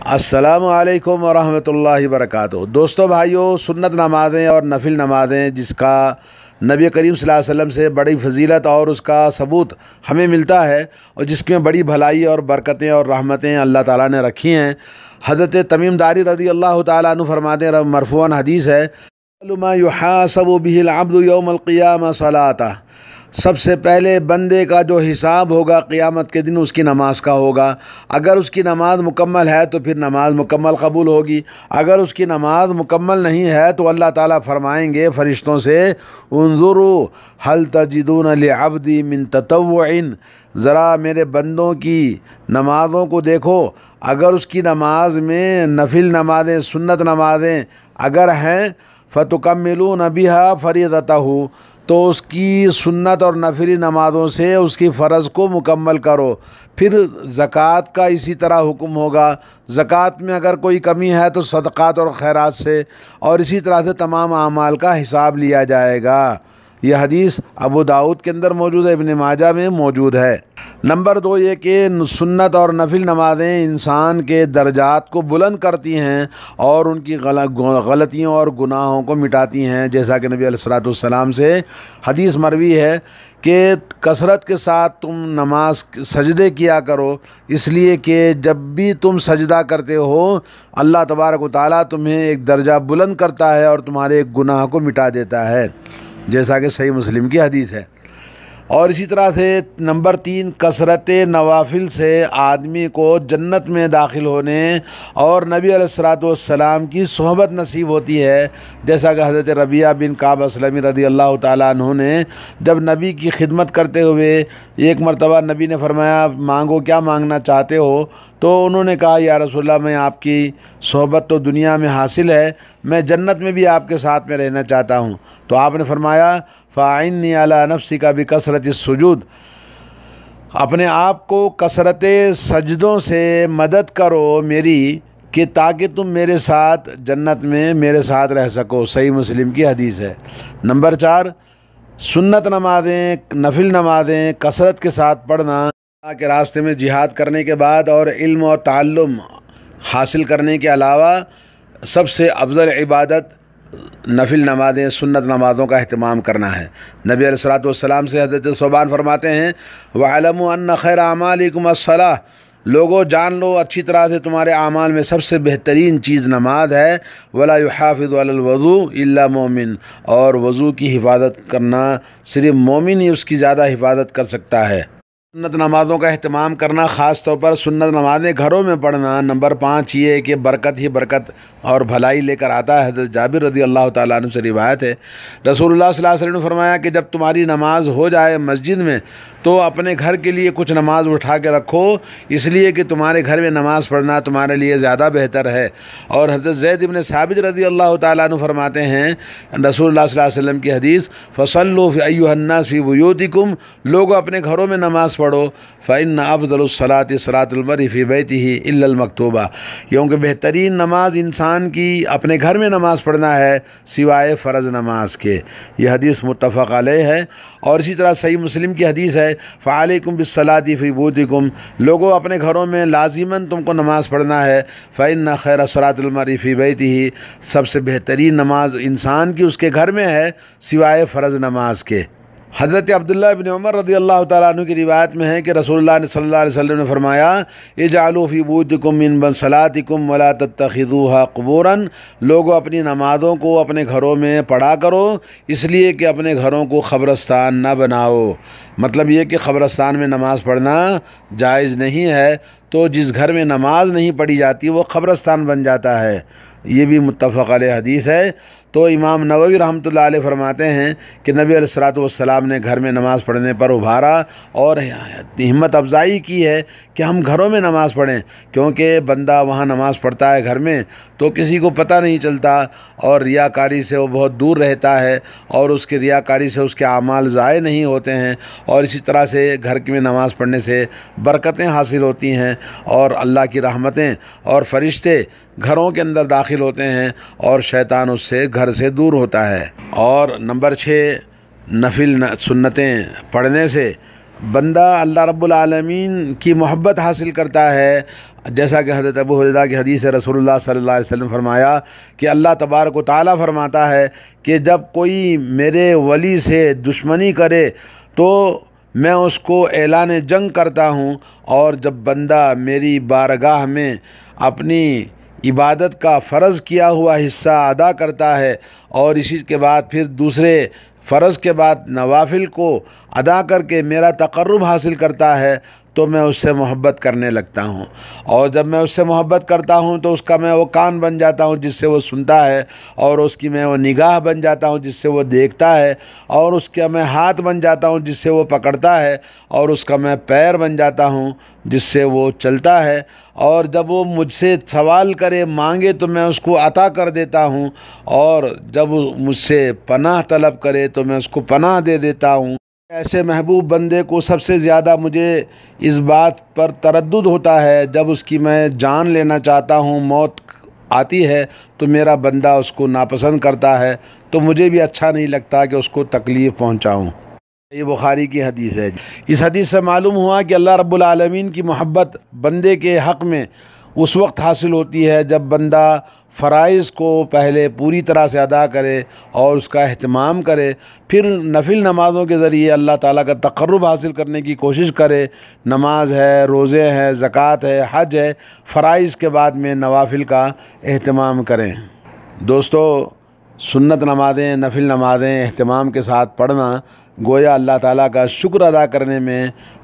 السلام علیکم ورحمۃ اللہ وبرکاتہ۔ دوستو بھائیوں، سنت نمازیں اور نفل نمازیں جس کا نبی کریم صلی اللہ علیہ وسلم سے بڑی فضیلت اور اس کا ثبوت ہمیں ملتا ہے اور جس میں بڑی بھلائی اور برکتیں اور رحمتیں اللہ تعالیٰ نے رکھی ہیں۔ حضرت تمیم داری رضی اللہ تعالیٰ عنہ فرماتے ہیں، مرفوعاً حدیث ہے، ما یحاسب بہ العبد یوم القیامہ صلاۃ، سب سے پہلے بندے کا جو حساب ہوگا قیامت کے دن اس کی نماز کا ہوگا۔ اگر اس کی نماز مکمل ہے تو پھر نماز مکمل قبول ہوگی، اگر اس کی نماز مکمل نہیں ہے تو اللہ تعالیٰ فرمائیں گے فرشتوں سے، انظروا هل تجدون لعبدی من تطوع، ذرا میرے بندوں کی نمازوں کو دیکھو، اگر اس کی نماز میں نفل نمازیں سنت نمازیں اگر ہیں فتکملون بها فریضتہ، تو اس کی سنت اور نفلی نمازوں سے اس کی فرض کو مکمل کرو۔ پھر زکوٰۃ کا اسی طرح حکم ہوگا، زکوٰۃ میں اگر کوئی کمی ہے تو صدقات اور خیرات سے، اور اسی طرح سے تمام اعمال کا حساب لیا جائے گا۔ یہ حدیث ابو داؤد کے اندر موجود ہے، ابن ماجہ میں موجود ہے۔ نمبر 2 یہ کہ سنت اور نفل نمازیں انسان کے درجات کو بلند کرتی ہیں اور ان کی غلطیوں اور گناہوں کو مٹاتی ہیں، جیسا کہ نبی علیہ السلام سے حدیث مروی ہے کہ کثرت کے ساتھ تم نماز سجدے کیا کرو، اس لیے کہ جب بھی تم سجدہ کرتے ہو اللہ تبارک و تعالیٰ تمہیں ایک درجہ بلند کرتا ہے اور تمہارے ایک گناہ کو مٹا دیتا ہے، جیسا کہ صحیح مسلم کی حدیث ہے۔ اور اسی طرح سے نمبر 3 کثرت نوافل سے آدمی کو جنت میں داخل ہونے اور نبی علیہ السلام کی صحبت نصیب ہوتی ہے، جیسا کہ حضرت ربیعہ بن کعب اسلمی رضی اللہ تعالیٰ عنہ نے جب نبی کی خدمت کرتے ہوئے ایک مرتبہ نبی نے فرمایا مانگو، کیا مانگنا چاہتے ہو؟ تو انہوں نے کہا یا رسول اللہ میں آپ کی صحبت تو دنیا میں حاصل ہے، میں جنت میں بھی آپ کے ساتھ میں رہنا چاہتا ہوں۔ تو آپ نے فرمایا فَأَعِنِّي عَلَىٰ نَفْسِكَ بِكَثْرَةِ السُّجُودِ، اپنے آپ کو کثرت سجدوں سے مدد کرو میری، کہ تاکہ تم میرے ساتھ جنت میں میرے ساتھ رہ سکو، صحیح مسلم کی حدیث ہے۔ نمبر 4 سنت نمازیں نفل نمازیں کثرت کے ساتھ پڑھنا، اللہ کے راستے میں جہاد کرنے کے بعد اور علم اور تعلم حاصل کرنے کے علاوہ سب سے افضل عبادت نفل نمازیں سنت نمازوں کا اہتمام کرنا ہے۔ نبی علیہ السلام سے حضرت ثوبان فرماتے ہیں وَاعْلَمُوا أَنَّ خَيْرَ أَعْمَالِكُمْ الصَّلَاةُ، لوگوں جان لو اچھی طرح سے تمہارے اعمال میں سب سے بہترین چیز نماز ہے، وَلَا يُحَافِظُ عَلَى الْوُضُوءِ إِلَّا مُؤْمِنٌ، اور وضو کی حفاظت کرنا صرف مومن ہی اس کی زیادہ حفاظت کر سکتا ہے۔ سنت نمازوں کا اہتمام کرنا، خاص طور پر سنت نمازیں گھروں میں پڑھنا۔ نمبر 5 یہ ہے کہ برکت ہی برکت اور بھلائی لے کر آتا ہے۔ حضرت جابر رضی اللہ تعالیٰ عنہ سے روایت ہے، رسول اللہ صلی اللہ علیہ وسلم نے فرمایا کہ جب تمہاری نماز ہو جائے مسجد میں تو اپنے گھر کے لیے کچھ نماز اٹھا کے رکھو، اس لیے کہ تمہارے گھر میں نماز پڑھنا تمہارے لیے زیادہ بہتر ہے۔ اور حضرت زید بن ثابت رضی اللہ تعالیٰ عنہ فرماتے ہیں، رسول اللہ صلی اللہ علیہ وسلم کی حدیث، فَصَلُّوا أَيُّهَا النَّاسُ فِي بُيُوتِكُمْ، لوگوں اپنے گھروں میں نماز پڑھو، فَإِنَّ أَفْضَلُ الصَّلَاةِ صَلَاةُ الْمَرْءِ فِي بَيْتِهِ إِلَّا الْمَكْتُوبَةَ، کیونکہ بہترین نماز انسان کی اپنے گھر میں نماز پڑھنا ہے سوائے فرض نماز کے۔ یہ حدیث متفق علیہ ہے۔ اور اسی طرح صحیح مسلم کی حدیث ہے فَعَلَيْكُمْ بِالصَّلَاةِ فِي بُيُوتِكُمْ، لوگوں اپنے گھروں میں لازماً تم کو نماز پڑھنا ہے، فَإِنَّ خَيْرَ صَلَاةِ الْمَرْءِ فِي بَيْتِهِ، سب سے بہترین نماز انسان کی اس کے گھر میں ہے سوائے فرض نماز کے۔ حضرت عبداللہ ابن عمر رضی اللہ تعالیٰ عنہ کی روایت میں ہے کہ رسول اللہ صلی اللہ علیہ وسلم نے فرمایا اجعلوا فی بیوتکم من صلاتکم ولا تتخذوها قبورا، لوگوں اپنی نمازوں کو اپنے گھروں میں پڑھا کرو، اس لیے کہ اپنے گھروں کو قبرستان نہ بناؤ۔ مطلب یہ کہ قبرستان میں نماز پڑھنا جائز نہیں ہے، تو جس گھر میں نماز نہیں پڑھی جاتی وہ قبرستان بن جاتا ہے۔ یہ بھی متفق علیہ حدیث ہے۔ تو امام نووی رحمۃ اللہ علیہ فرماتے ہیں کہ نبی علیہ السلام نے گھر میں نماز پڑھنے پر ابھارا اور ہمت افزائی کی ہے کہ ہم گھروں میں نماز پڑھیں، کیونکہ بندہ وہاں نماز پڑھتا ہے گھر میں تو کسی کو پتہ نہیں چلتا اور ریاکاری سے وہ بہت دور رہتا ہے، اور اس کے ریاکاری سے اس کے اعمال ضائع نہیں ہوتے ہیں، اور اسی طرح سے گھر میں نماز پڑھنے سے برکتیں حاصل ہوتی ہیں اور اللہ کی رحمتیں اور فرشتے گھروں کے اندر داخل ہوتے ہیں اور شیطان اس سے گھر سے دور ہوتا ہے۔ اور نمبر 6 نفل سنتیں پڑھنے سے بندہ اللہ رب العالمین کی محبت حاصل کرتا ہے، جیسا کہ حضرت ابو ہریرہ کی حدیث ہے، رسول اللہ صلی اللہ علیہ وسلم فرمایا کہ اللہ تبارک و تعالیٰ فرماتا ہے کہ جب کوئی میرے ولی سے دشمنی کرے تو میں اس کو اعلان جنگ کرتا ہوں، اور جب بندہ میری بارگاہ میں اپنی عبادت کا فرض کیا ہوا حصہ ادا کرتا ہے اور اسی کے بعد پھر دوسرے فرض کے بعد نوافل کو ادا کر کے میرا تقرب حاصل کرتا ہے تو میں اس سے محبت کرنے لگتا ہوں، اور جب میں اس سے محبت کرتا ہوں تو اس کا میں وہ کان بن جاتا ہوں جس سے وہ سنتا ہے، اور اس کی میں وہ نگاہ بن جاتا ہوں جس سے وہ دیکھتا ہے، اور اس کا میں ہاتھ بن جاتا ہوں جس سے وہ پکڑتا ہے، اور اس کا میں پیر بن جاتا ہوں جس سے وہ چلتا ہے، اور جب وہ مجھ سے سوال کرے مانگے تو میں اس کو عطا کر دیتا ہوں، اور جب وہ مجھ سے پناہ طلب کرے تو میں اس کو پناہ دے دیتا ہوں۔ ایسے محبوب بندے کو سب سے زیادہ مجھے اس بات پر تردد ہوتا ہے جب اس کی میں جان لینا چاہتا ہوں، موت آتی ہے تو میرا بندہ اس کو ناپسند کرتا ہے، تو مجھے بھی اچھا نہیں لگتا کہ اس کو تکلیف پہنچاؤں۔ یہ بخاری کی حدیث ہے۔ اس حدیث سے معلوم ہوا کہ اللہ رب العالمین کی محبت بندے کے حق میں اس وقت حاصل ہوتی ہے جب بندہ فرائض کو پہلے پوری طرح سے ادا کرے اور اس کا اہتمام کرے، پھر نفل نمازوں کے ذریعے اللہ تعالیٰ کا تقرب حاصل کرنے کی کوشش کرے۔ نماز ہے، روزے ہیں، زکوٰۃ ہے، حج ہے، فرائض کے بعد میں نوافل کا اہتمام کریں۔ دوستو، سنت نمازیں، نفل نمازیں اہتمام کے ساتھ پڑھنا گویا اللہ تعالیٰ کا شکر ادا کرنے میں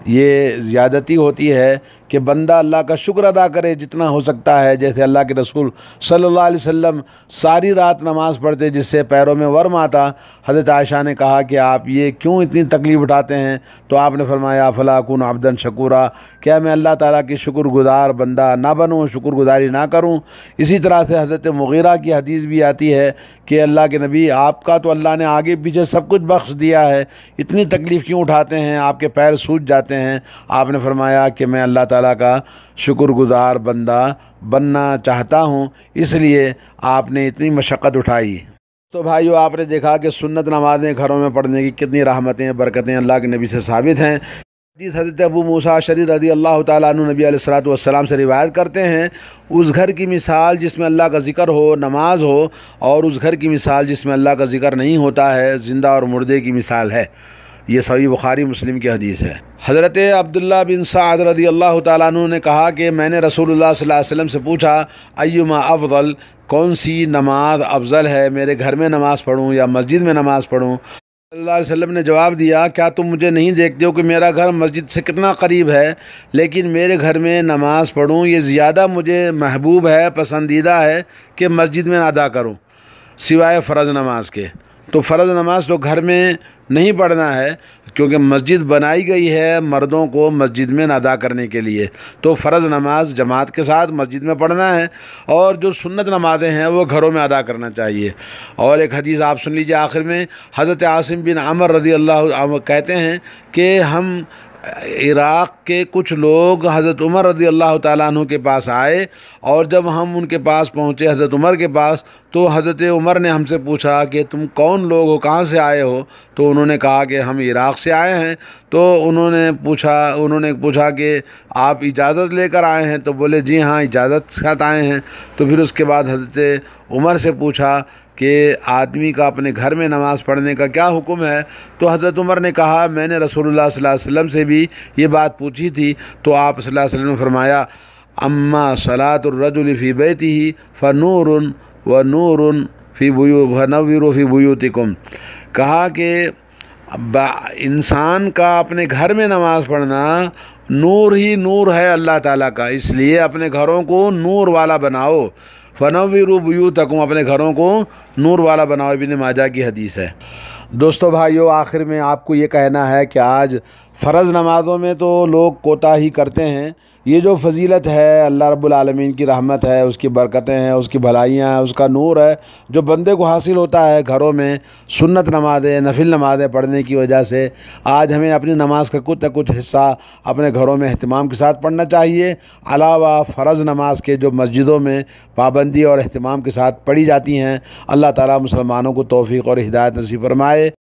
یہ زیادتی ہوتی ہے کہ بندہ اللہ کا شکر ادا کرے جتنا ہو سکتا ہے۔ جیسے اللہ کے رسول صلی اللہ علیہ وسلم ساری رات نماز پڑھتے جس سے پیروں میں ورم آتا۔ حضرت عائشہ نے کہا کہ آپ یہ کیوں اتنی تکلیف اٹھاتے ہیں؟ تو آپ نے فرمایا فلا اکون عبدا شکورا، کیا میں اللہ تعالیٰ کی شکر گزار بندہ نہ بنوں، شکر گزاری نہ کروں؟ اسی طرح سے حضرت مغیرہ کی حدیث بھی آتی ہے کہ اللہ کے نبی، آپ کا تو اللہ نے آگے پیچھے سب کچھ بخش دیا ہے، اتنی تکلیف کیوں اٹھاتے ہیں؟ آپ کے پیر سوج جاتے ہیں۔ آپ نے فرمایا کہ میں اللہ تعالیٰ کا شکر گزار بندہ بننا چاہتا ہوں، اس لیے آپ نے اتنی مشقت اٹھائی۔ تو بھائیو، آپ نے دیکھا کہ سنت نمازیں گھروں میں پڑھنے کی کتنی رحمتیں، برکتیں اللہ کے نبی سے ثابت ہیں۔ حضرت ابو موسیٰ اشعری رضی اللہ تعالیٰ عنہ نبی علیہ الصلوۃ والسلام سے روایت کرتے ہیں، اس گھر کی مثال جس میں اللہ کا ذکر ہو، نماز ہو، اور اس گھر کی مثال جس میں اللہ کا ذکر نہیں ہوتا ہے، زندہ اور مردے کی مثال ہے۔ یہ صحیح بخاری مسلم کی حدیث ہے۔ حضرت عبداللہ بن سعد رضی اللہ تعالیٰ عنہ نے کہا کہ میں نے رسول اللہ صلی اللہ علیہ وسلم سے پوچھا، ایما افضل، کون سی نماز افضل ہے، میرے گھر میں نماز پڑھوں یا مسجد میں نماز پڑھوں؟ صلی اللہ علیہ وسلم نے جواب دیا، کیا تم مجھے نہیں دیکھتے ہو کہ میرا گھر مسجد سے کتنا قریب ہے؟ لیکن میرے گھر میں نماز پڑھوں یہ زیادہ مجھے محبوب ہے، پسندیدہ ہے کہ مسجد میں ادا کروں، سوائے فرض نماز کے۔ تو فرض نماز تو گھر میں نہیں پڑھنا ہے، کیونکہ مسجد بنائی گئی ہے مردوں کو مسجد میں ادا کرنے کے لیے، تو فرض نماز جماعت کے ساتھ مسجد میں پڑھنا ہے، اور جو سنت نمازیں ہیں وہ گھروں میں ادا کرنا چاہیے۔ اور ایک حدیث آپ سن لیجیے آخر میں، حضرت عاصم بن عمر رضی اللہ عنہ کہتے ہیں کہ ہم عراق کے کچھ لوگ حضرت عمر رضی اللہ تعالیٰ عنہ کے پاس آئے، اور جب ہم ان کے پاس پہنچے حضرت عمر کے پاس، تو حضرت عمر نے ہم سے پوچھا کہ تم کون لوگ ہو، کہاں سے آئے ہو؟ تو انہوں نے کہا کہ ہم عراق سے آئے ہیں۔ تو انہوں نے پوچھا کہ آپ اجازت لے کر آئے ہیں؟ تو بولے جی ہاں، اجازت کے ساتھ آئے ہیں۔ تو پھر اس کے بعد حضرت عمر سے پوچھا کہ آدمی کا اپنے گھر میں نماز پڑھنے کا کیا حکم ہے؟ تو حضرت عمر نے کہا، میں نے رسول اللہ صلی اللہ علیہ وسلم سے بھی یہ بات پوچھی تھی، تو آپ صلی اللہ علیہ وسلم نے فرمایا، اما صلاۃ الرجل فی بیتہ فنور ونور فی ونور فی بیوتکم، کہا کہ انسان کا اپنے گھر میں نماز پڑھنا نور ہی نور ہے اللہ تعالیٰ کا، اس لیے اپنے گھروں کو نور والا بناؤ، فنوروا بیوتکم، اپنے گھروں کو نور والا بناؤ۔ ابن ماجہ کی حدیث ہے۔ دوستو بھائیو، آخر میں آپ کو یہ کہنا ہے کہ آج فرض نمازوں میں تو لوگ کوتاہی کرتے ہیں۔ یہ جو فضیلت ہے، اللہ رب العالمین کی رحمت ہے، اس کی برکتیں ہیں، اس کی بھلائیاں ہیں، اس کا نور ہے جو بندے کو حاصل ہوتا ہے گھروں میں سنت نمازیں، نفل نمازیں پڑھنے کی وجہ سے۔ آج ہمیں اپنی نماز کا کچھ نہ کچھ حصہ اپنے گھروں میں اہتمام کے ساتھ پڑھنا چاہیے، علاوہ فرض نماز کے جو مسجدوں میں پابندی اور اہتمام کے ساتھ پڑھی جاتی ہیں۔ اللہ تعالیٰ مسلمانوں کو توفیق اور ہدایت نصیب فرمائے۔